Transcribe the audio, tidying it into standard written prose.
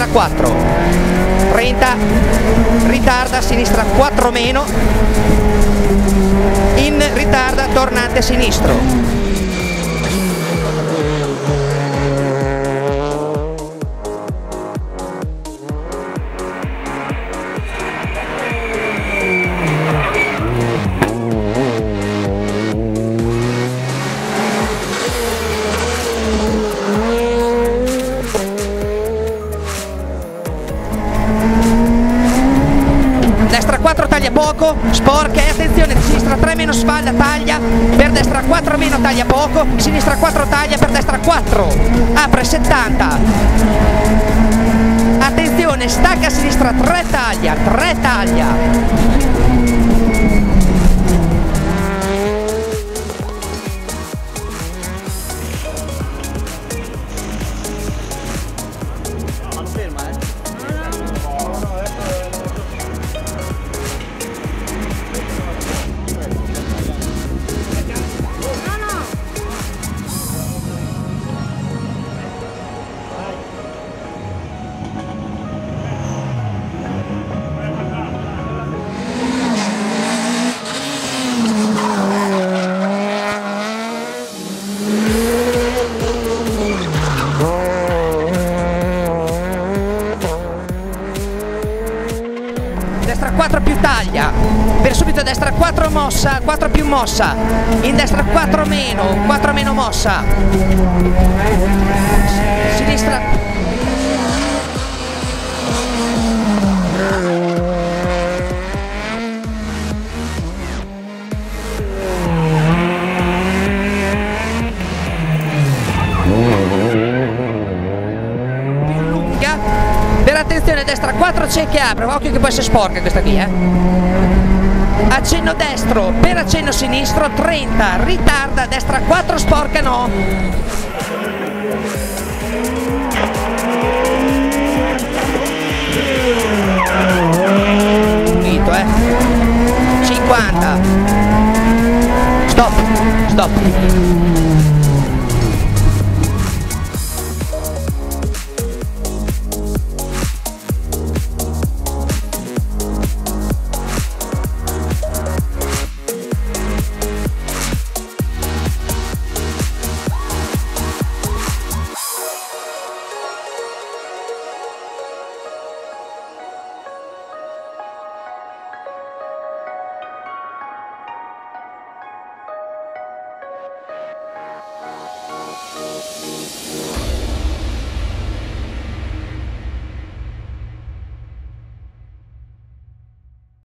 4, 30, ritarda, sinistra 4 meno, in ritarda, tornante sinistro. Destra 4 taglia poco, sporca e attenzione, sinistra 3 meno spalla taglia, per destra 4 meno taglia poco, sinistra 4 taglia, per destra 4, apre 70, attenzione, stacca a sinistra 3 taglia, 3 taglia. Destra 4 più taglia, per subito destra 4 mossa, 4 più mossa, in destra 4 meno mossa, sinistra per attenzione, destra 4 cieche apre, occhio che può essere sporca questa qui, accenno destro, per accenno sinistro 30, ritarda, destra 4 sporca no, finito 50, stop.